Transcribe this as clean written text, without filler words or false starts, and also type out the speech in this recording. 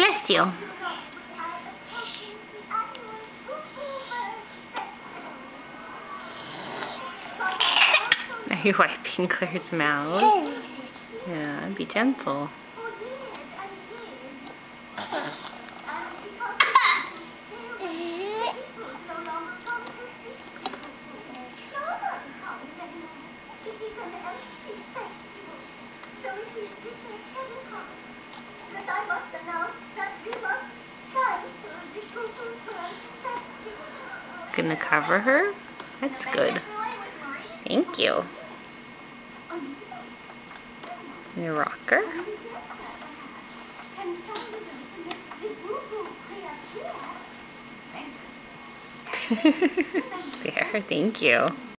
Bless you. Are you wiping Claire's mouth? Yeah, be gentle. Gonna cover her? That's good. Thank you. Your rocker. There, thank you.